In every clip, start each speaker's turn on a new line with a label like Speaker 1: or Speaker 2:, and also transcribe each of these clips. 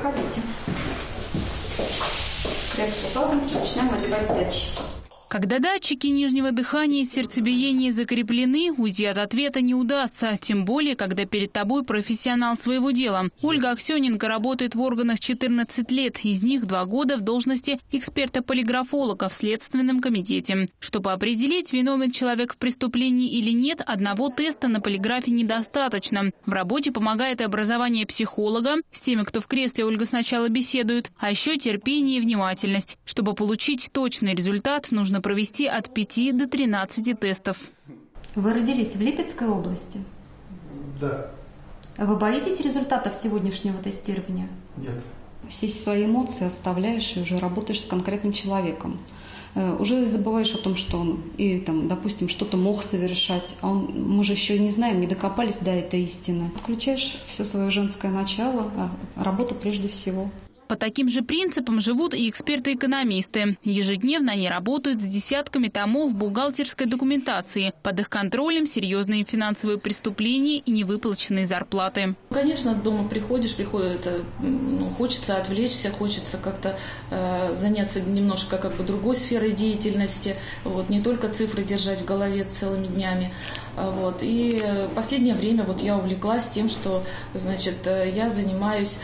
Speaker 1: Проходите. Кресло задом, начинаем одевать датчики.
Speaker 2: Когда датчики нижнего дыхания и сердцебиения закреплены, уйти от ответа не удастся. Тем более, когда перед тобой профессионал своего дела. Ольга Аксененко работает в органах 14 лет. Из них 2 года в должности эксперта-полиграфолога в Следственном комитете. Чтобы определить, виновен человек в преступлении или нет, одного теста на полиграфе недостаточно. В работе помогает и образование психолога. С теми, кто в кресле, Ольга сначала беседует. А еще терпение и внимательность. Чтобы получить точный результат, нужно провести от 5 до 13 тестов.
Speaker 1: Вы родились в Липецкой области?
Speaker 3: Да.
Speaker 1: Вы боитесь результатов сегодняшнего тестирования?
Speaker 3: Нет.
Speaker 1: Все свои эмоции оставляешь и уже работаешь с конкретным человеком. Уже забываешь о том, что он, и, там, допустим, что-то мог совершать, а мы же еще не знаем, не докопались до этой истины. Включаешь все свое женское начало, а работа прежде всего.
Speaker 2: По таким же принципам живут и эксперты-экономисты. Ежедневно они работают с десятками томов бухгалтерской документации. Под их контролем серьезные финансовые преступления и невыплаченные зарплаты.
Speaker 4: Конечно, дома приходит, хочется отвлечься, хочется как-то заняться немножко другой сферой деятельности. Не только цифры держать в голове целыми днями. И в последнее время я увлеклась тем, что я занимаюсь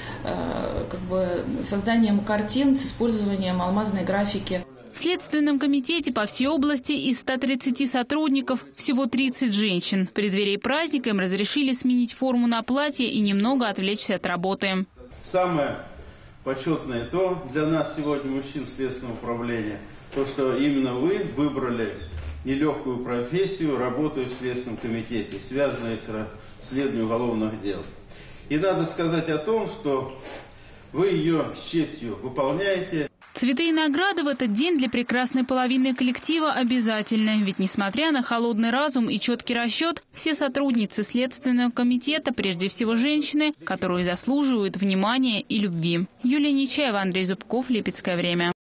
Speaker 4: созданием картин с использованием алмазной графики.
Speaker 2: В Следственном комитете по всей области из 130 сотрудников всего 30 женщин. В преддверии праздника им разрешили сменить форму на платье и немного отвлечься от работы.
Speaker 5: Самое почетное для нас сегодня, мужчин Следственного управления, то, что именно вы выбрали нелегкую профессию, работая в Следственном комитете, связанную с расследованием уголовных дел. И надо сказать о том, что вы ее с честью выполняете.
Speaker 2: Цветы и награды в этот день для прекрасной половины коллектива обязательны. Ведь несмотря на холодный разум и четкий расчет, все сотрудницы Следственного комитета, прежде всего женщины, которые заслуживают внимания и любви. Юлия Нечаева, Андрей Зубков, Липецкое время.